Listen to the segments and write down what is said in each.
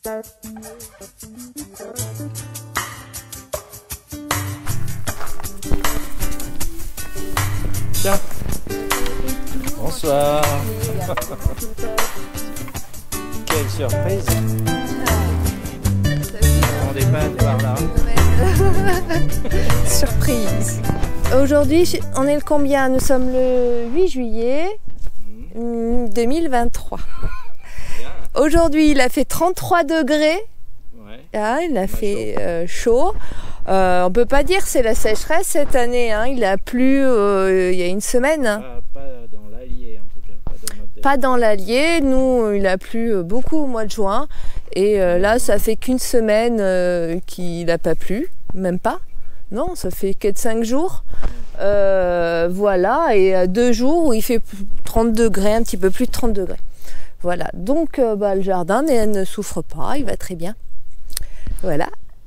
Tiens. Bonsoir. Quelle surprise. On n'est pas par là. Surprise. Aujourd'hui, on est le combien? Nous sommes le 8 juillet 2023. Aujourd'hui, il a fait 33 degrés. Ouais. Ah, il a fait chaud. On peut pas dire c'est la sécheresse cette année. Hein. Il a plu il y a une semaine. Hein. Pas dans l'Allier en tout cas. Pas dans l'Allier. Nous, il a plu beaucoup au mois de juin. Et là, ça fait qu'une semaine qu'il n'a pas plu. Même pas. Non, ça fait 4-5 jours. Voilà. Et 2 jours où il fait 30 degrés, un petit peu plus de 30 degrés. Voilà. Donc, le jardin ne souffre pas. Il va très bien. Voilà.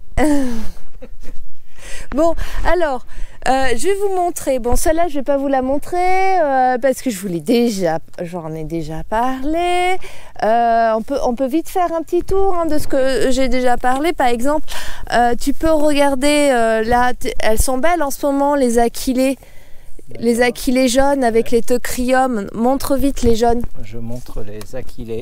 Bon, alors, je vais vous montrer. Bon, celle-là, je vais pas vous la montrer parce que j'en ai déjà parlé. On peut vite faire un petit tour de ce que j'ai déjà parlé. Par exemple, tu peux regarder là, elles sont belles en ce moment, les achillées. Les achillées jaunes avec les teucriums. Montre vite les jaunes. Je montre les achillées.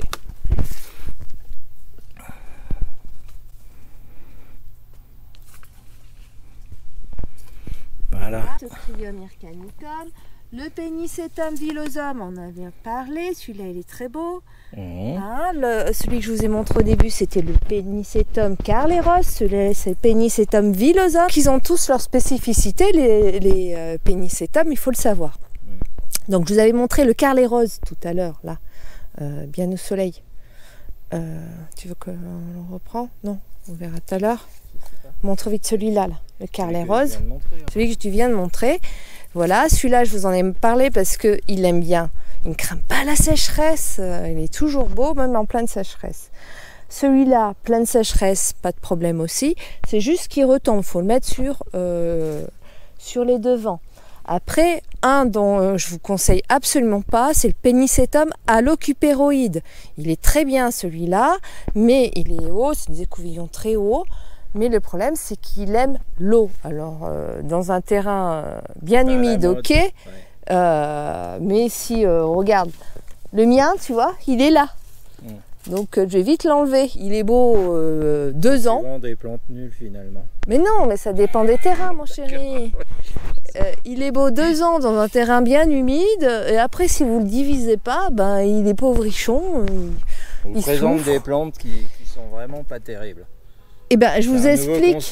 Voilà. Teucrium hircanicum. Le Pénicetum villosum, on en avait parlé. Celui-là, il est très beau. Hein, celui que je vous ai montré au début, c'était le Pénicetum carleros. Celui-là, c'est le Pénicetum villosum. Ils ont tous leur spécificité, les Pénicetum, il faut le savoir. Donc, je vous avais montré le carleros tout à l'heure, là, bien au soleil. Tu veux qu'on le reprend? Non, on verra tout à l'heure. Montre vite celui-là, là, le carleros. Celui que tu viens de montrer. Voilà, celui-là, je vous en ai parlé parce qu'il aime bien. Il ne craint pas la sécheresse. Il est toujours beau, même en pleine sécheresse. Celui-là, pleine sécheresse, pas de problème aussi. C'est juste qu'il retombe. Il faut le mettre sur les devants. Après, un dont je vous conseille absolument pas, c'est le Pénicetum alocupéroïde. Il est très bien celui-là, mais il est haut, c'est des écouvillons très hauts. Mais le problème, c'est qu'il aime l'eau. Alors, dans un terrain bien humide, ok. Ouais. Mais si, regarde, le mien, tu vois, il est là. Donc, je vais vite l'enlever. Il est beau 2 ans. C'est des plantes nulles, finalement. Mais non, mais ça dépend des terrains, mon chéri. Il est beau 2 ans dans un terrain bien humide. Et après, si vous ne le divisez pas, ben, il est pauvrichon. On vous présente des plantes qui sont vraiment pas terribles. Eh ben, je vous explique.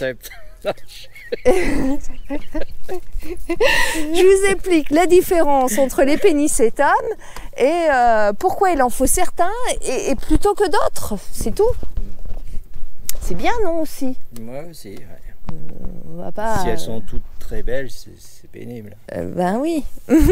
Je vous explique la différence entre les Pénicetum et pourquoi il en faut certains et plutôt que d'autres. C'est tout. C'est bien, non, aussi? Moi aussi, ouais. On va pas, si elles sont toutes très belles, c'est pénible. Ben oui.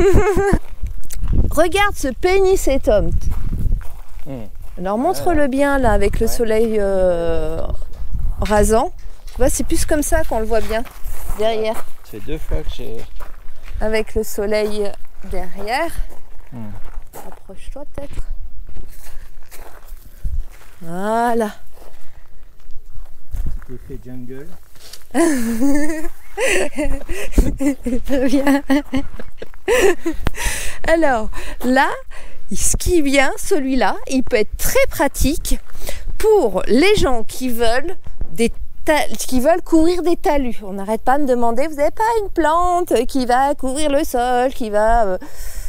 Regarde ce Pénicetum. Alors montre-le bien là avec le soleil rasant. Tu vois, c'est plus comme ça qu'on le voit bien derrière. C'est 2 fois que j'ai... Avec le soleil derrière. Approche-toi peut-être. Voilà. Petit effet jungle. Très bien. Alors là, ce qui est bien, celui-là, il peut être très pratique pour les gens qui veulent couvrir des talus. On n'arrête pas de me demander, vous n'avez pas une plante qui va couvrir le sol, qui va...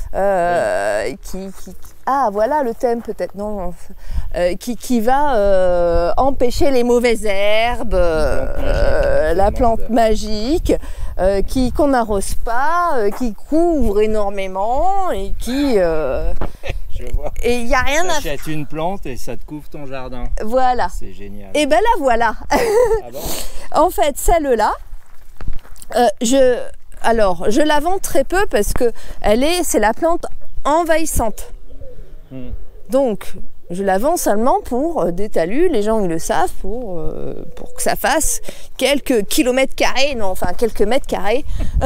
ah, voilà le thème peut-être, non, qui va empêcher les mauvaises herbes, la plante magique, qu'on n'arrose pas, qui couvre énormément et qui... Je vois. Et il n'y a rien à faire. T'achètes une plante et ça te couvre ton jardin. Voilà. C'est génial. Et ben là, voilà. Ah bon? En fait, celle-là, je la vends très peu parce que c'est la plante envahissante. Donc, je la vends seulement pour des talus. Les gens, ils le savent, pour que ça fasse quelques kilomètres carrés. Non, enfin, quelques mètres carrés.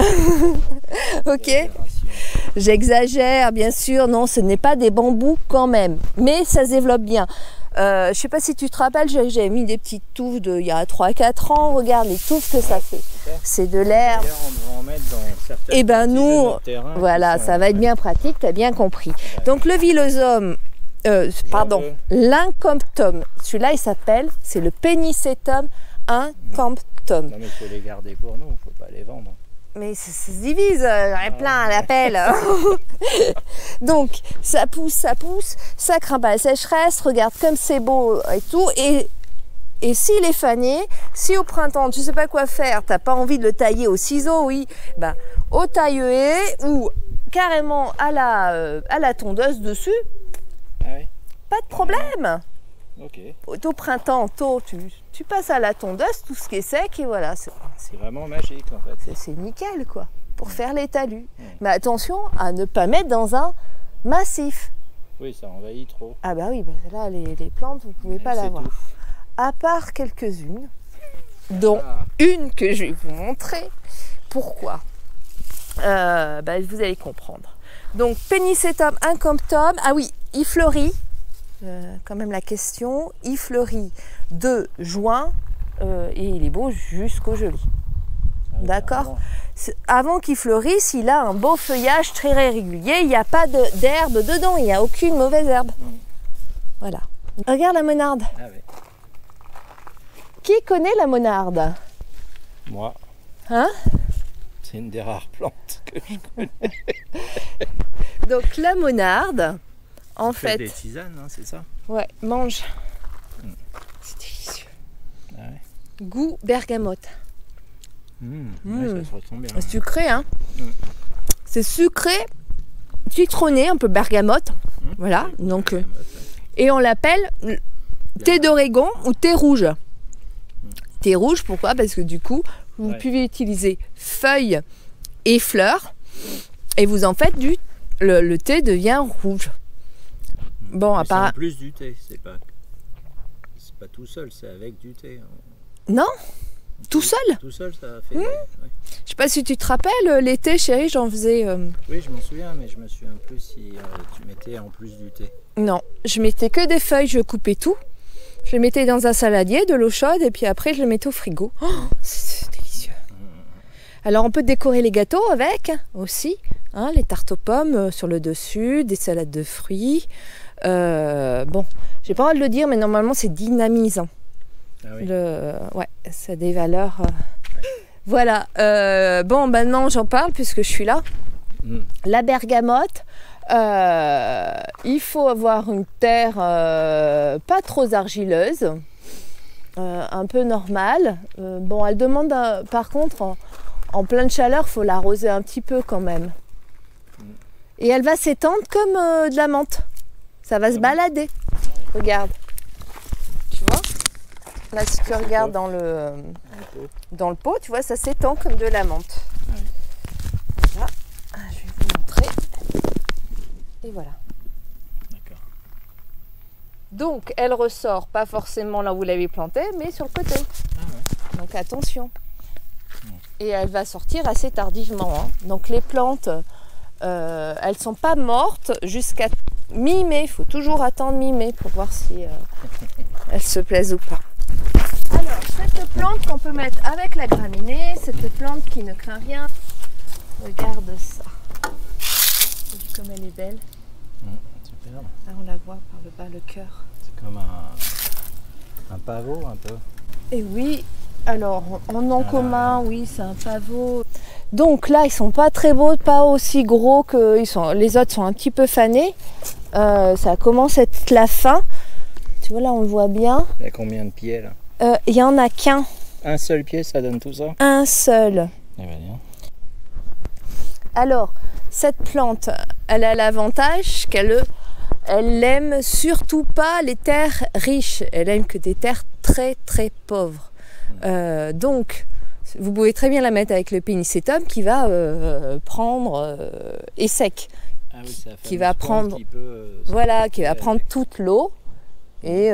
Ok. J'exagère, bien sûr. Non, ce n'est pas des bambous quand même. Mais ça se développe bien. Je sais pas si tu te rappelles, j'avais mis des petites touffes il y a 3-4 ans. Regarde les touffes que ça fait. C'est de l'herbe. D'ailleurs, on devrait en mettre dans certaines Et ben parties de nous, notre terrain voilà, qui sont- ça va être bien pratique, tu as bien compris. Ouais. Donc le Villosome, pardon, veux. l'Incomptum, celui-là il s'appelle, c'est le Pennisetum Incomptum. Non mais il faut les garder pour nous, il ne faut pas les vendre. Mais ça se divise, j'en ai plein à l'appel. Donc ça pousse, ça craint pas la sécheresse, regarde comme c'est beau et tout. Et s'il est fané, si au printemps tu sais pas quoi faire, t'as pas envie de le tailler au ciseau, oui, ben, au taille-haie ou carrément à la tondeuse dessus, Ah oui. pas de problème. Ok. Au printemps, tu passes à la tondeuse, tout ce qui est sec et voilà, C'est vraiment magique en fait. c'est nickel quoi, pour faire les talus. Mais attention à ne pas mettre dans un massif. Oui, ça envahit trop. Ah bah oui, bah là les plantes, vous pouvez pas C'est l'avoir. tout. À part quelques-unes, dont Ah. une que je vais vous montrer. Pourquoi bah, vous allez comprendre. Donc, Pennisetum Incomptum, ah oui, il fleurit, quand même la question, il fleurit de juin et il est beau jusqu'au joli. Ah oui, D'accord. carrément. Avant qu'il fleurisse, il a un beau feuillage très régulier, il n'y a pas d'herbe dedans, il n'y a aucune mauvaise herbe. Voilà. Regarde la monarde. Ah oui. Qui connaît la monarde? Moi, Hein? c'est une des rares plantes que je connais. Donc la monarde, en Fait fait, des tisanes, hein, c'est ça? ouais, mange. C'est délicieux. Ah ouais. Goût bergamote. Ouais, ça se ressent bien. C'est sucré, hein? Mm. C'est sucré, citronné, un peu bergamote. Voilà. Donc, et on l'appelle thé d'Oregon ou thé rouge. Thé rouge, pourquoi? Parce que du coup, vous Ouais. pouvez utiliser feuilles et fleurs et vous en faites le thé devient rouge. Bon, à Mais c'est en part. plus du thé, c'est pas tout seul, c'est avec du thé. Non? Tout seul? Tout seul, ça fait. Ouais. Je sais pas si tu te rappelles, l'été, chérie, j'en faisais. Oui, je m'en souviens, mais je me souviens plus si tu mettais en plus du thé. Non, je mettais que des feuilles, je coupais tout. Je les mettais dans un saladier, de l'eau chaude, et puis après, je le mettais au frigo. Oh, c'est délicieux. Alors, on peut décorer les gâteaux avec aussi. Hein, les tartes aux pommes sur le dessus, des salades de fruits. Bon, j'ai pas le droit de le dire, mais normalement, c'est dynamisant. Ah oui. Ouais, ça a des valeurs. Voilà. Bon, maintenant, j'en parle puisque je suis là. La bergamote. Il faut avoir une terre pas trop argileuse, un peu normale. Bon, elle demande par contre en pleine chaleur, il faut l'arroser un petit peu quand même. Et elle va s'étendre comme de la menthe. Ça va se balader. Regarde. Tu vois? Là, si tu regardes dans le pot, tu vois, ça s'étend comme de la menthe. Voilà. Je vais vous montrer. Et voilà. D'accord. Donc, elle ressort pas forcément là où vous l'avez plantée, mais sur le côté. Ah ouais. Donc, attention. Et elle va sortir assez tardivement. Hein. Donc, les plantes, elles sont pas mortes jusqu'à mi-mai. Il faut toujours attendre mi-mai pour voir si elles se plaisent ou pas. Alors, cette plante qu'on peut mettre avec la graminée, cette plante qui ne craint rien. Regarde ça. Comme elle est belle. Super. Là, on la voit par le bas, le cœur. C'est comme un pavot un peu. Et oui, alors en nom commun, oui, c'est un pavot. Donc là, ils sont pas très beaux, pas aussi gros que les autres sont un petit peu fanés. Ça commence à être la fin. Tu vois, là, on le voit bien. Il y a combien de pieds là? Il y en a qu'un. Un seul pied, ça donne tout ça? Un seul. Eh ben, bien. Alors, cette plante, elle a l'avantage qu'elle aime surtout pas les terres riches. Elle aime que des terres très très pauvres. Donc, vous pouvez très bien la mettre avec le Pennisetum qui va prendre et sec. Ah oui, ça Qui va prendre, qui peut, voilà, qui va prendre toute l'eau et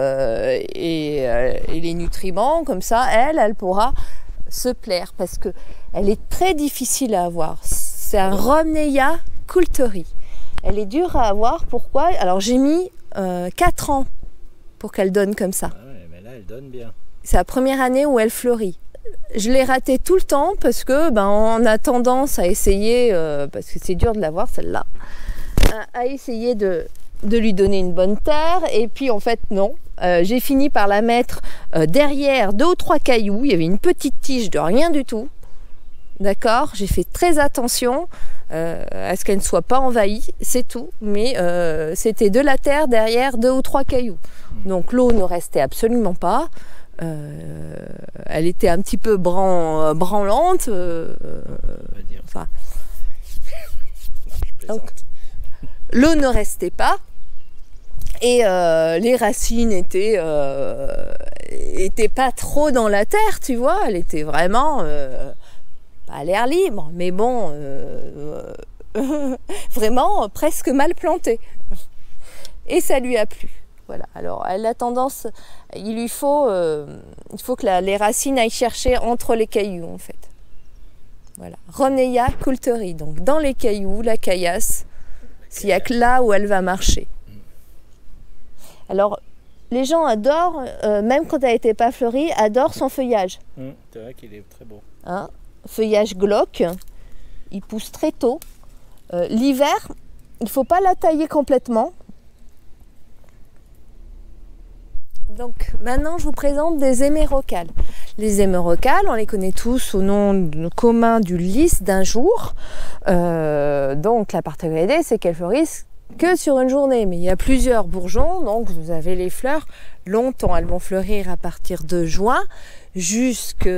les nutriments. Comme ça, elle pourra se plaire parce que elle est très difficile à avoir. C'est un Rhomneia coulteri. Elle est dure à avoir. Pourquoi? Alors j'ai mis 4 ans pour qu'elle donne comme ça. Ah ouais, mais là, elle donne bien. C'est la première année où elle fleurit. Je l'ai ratée tout le temps parce que on a tendance à essayer, parce que c'est dur de la voir celle-là, à essayer de lui donner une bonne terre. Et puis en fait non, j'ai fini par la mettre derrière 2 ou 3 cailloux. Il y avait une petite tige de rien du tout. D'accord, j'ai fait très attention à ce qu'elle ne soit pas envahie, c'est tout. Mais c'était de la terre derrière 2 ou 3 cailloux. Donc l'eau ne restait absolument pas. Elle était un petit peu branlante. Enfin, donc, l'eau ne restait pas. Et les racines étaient pas trop dans la terre, tu vois. Elle était vraiment à l'air libre, mais bon, vraiment presque mal plantée. Et ça lui a plu. Voilà. Alors, elle a tendance, il faut que les racines aillent chercher entre les cailloux, en fait. Voilà. Rhoneia coulteri, donc dans les cailloux, la caillasse, s'il n'y a que là où elle va marcher. Alors, les gens adorent, même quand elle n'était pas fleurie, adorent son feuillage. C'est vrai qu'il est très beau. Hein, feuillage glauque, il pousse très tôt. L'hiver, il ne faut pas la tailler complètement. Donc maintenant je vous présente des hémérocales. Les hémérocales, on les connaît tous au nom commun du lys d'un jour. Donc la particularité, c'est qu'elles fleurissent que sur une journée, mais il y a plusieurs bourgeons, donc vous avez les fleurs longtemps. Elles vont fleurir à partir de juin jusqu'à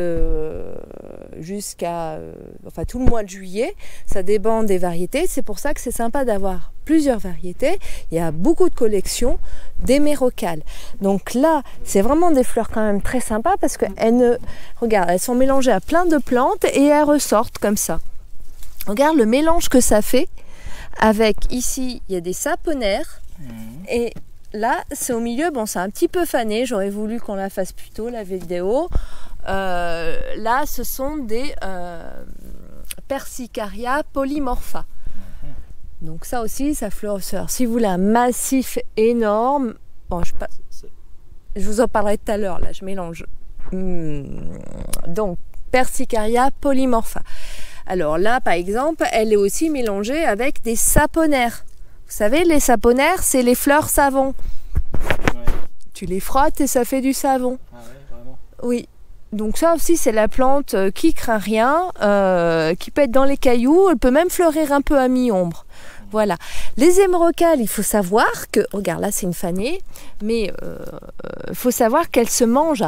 enfin tout le mois de juillet. Ça dépend des variétés. C'est pour ça que c'est sympa d'avoir plusieurs variétés. Il y a beaucoup de collections d'hémérocales. Donc là, c'est vraiment des fleurs quand même très sympas parce que regarde, elles sont mélangées à plein de plantes et elles ressortent comme ça. Regarde le mélange que ça fait. Avec ici, il y a des saponaires et là, c'est au milieu. Bon, c'est un petit peu fané. J'aurais voulu qu'on la fasse plus tôt, la vidéo. Là, ce sont des Persicaria polymorpha. Donc ça aussi, ça fleurit. Si vous voulez un massif énorme, bon, je vous en parlerai tout à l'heure. Là, je mélange. Donc, Persicaria polymorpha. Alors là, par exemple, elle est aussi mélangée avec des saponaires. Vous savez, les saponaires, c'est les fleurs savon. Ouais. Tu les frottes et ça fait du savon. Ah ouais, vraiment. Oui. Donc ça aussi, c'est la plante qui craint rien, qui peut être dans les cailloux. Elle peut même fleurir un peu à mi-ombre. Voilà. Les hémérocales, il faut savoir que... Regarde, là, c'est une fanée. Mais il faut savoir qu'elle se mange.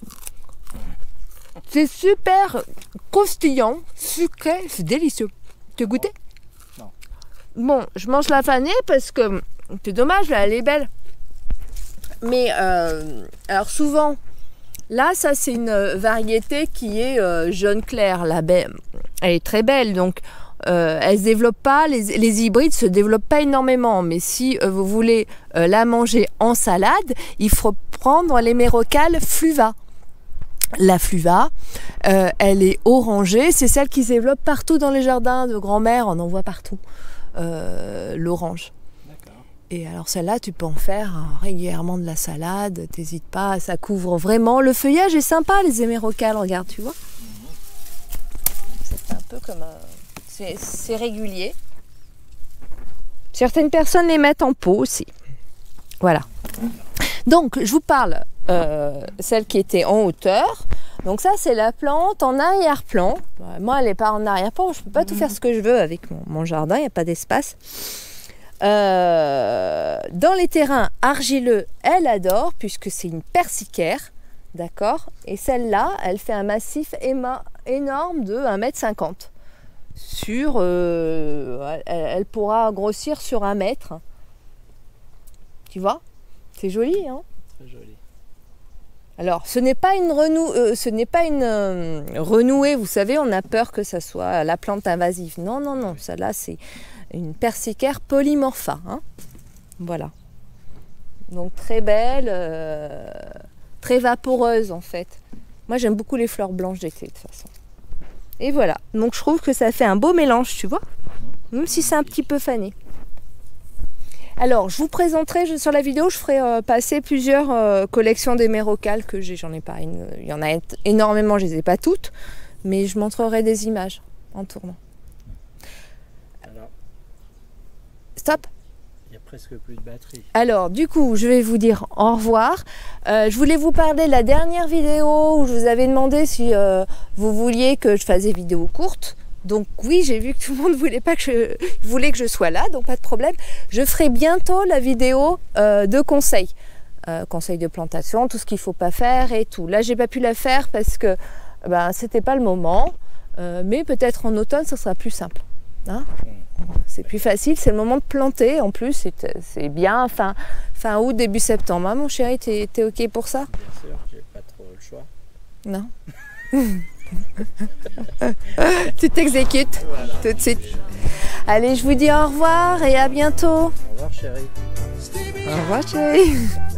C'est super croustillant, sucré, c'est délicieux. Tu as goûté? Non. Bon, je mange la fanée parce que c'est dommage, là, elle est belle. Mais alors souvent, là, ça c'est une variété qui est jaune clair. Elle est très belle, donc elle se développe pas. Les hybrides se développent pas énormément. Mais si vous voulez la manger en salade, il faut prendre l'hémérocale fluva. La fluva, elle est orangée, c'est celle qui se développe partout dans les jardins de grand-mère, on en voit partout, l'orange. D'accord. Et alors celle-là, tu peux en faire régulièrement de la salade, t'hésites pas, ça couvre vraiment. Le feuillage est sympa, les hémérocales, regarde, tu vois. C'est un peu comme c'est régulier. Certaines personnes les mettent en pot aussi. Voilà. Donc, je vous parle celle qui était en hauteur. Donc ça, c'est la plante en arrière-plan. Moi, elle n'est pas en arrière-plan. Je ne peux pas tout faire ce que je veux avec mon jardin. Il n'y a pas d'espace. Dans les terrains argileux, elle adore puisque c'est une persicaire. D'accord. Et celle-là, elle fait un massif énorme de 1,50 m. Elle pourra grossir sur 1 mètre. Tu vois? C'est joli, hein? Très joli. Alors, ce n'est pas une renouée, vous savez, on a peur que ça soit la plante invasive. Non, non, non, celle-là, c'est une Persicaire polymorpha. Hein. Voilà. Donc, très belle, très vaporeuse, en fait. Moi, j'aime beaucoup les fleurs blanches d'été, de toute façon. Et voilà. Donc, je trouve que ça fait un beau mélange, tu vois? Même si c'est un petit peu fané. Alors, je vous présenterai sur la vidéo, je ferai passer plusieurs collections d'hémérocalles que j'ai. J'en ai pas, il y en a énormément, je les ai pas toutes, mais je montrerai des images en tournant. Alors, stop. il y a presque plus de batterie. Alors, du coup, je vais vous dire au revoir. Je voulais vous parler de la dernière vidéo où je vous avais demandé si vous vouliez que je fasse des vidéos courtes. Donc oui, j'ai vu que tout le monde voulait que je sois là, donc pas de problème. Je ferai bientôt la vidéo de conseils. Conseils de plantation, tout ce qu'il ne faut pas faire et tout. Là, j'ai pas pu la faire parce que c'était pas le moment. Mais peut-être en automne, ça sera plus simple. Hein, c'est plus facile, c'est le moment de planter. En plus, c'est bien fin août, début septembre. Hein, mon chéri, t'es OK pour ça? Bien sûr, j'ai pas trop le choix. Non. Tu t'exécutes voilà. Tout de suite. Allez, je vous dis au revoir et à bientôt. Au revoir chérie. Au revoir chérie.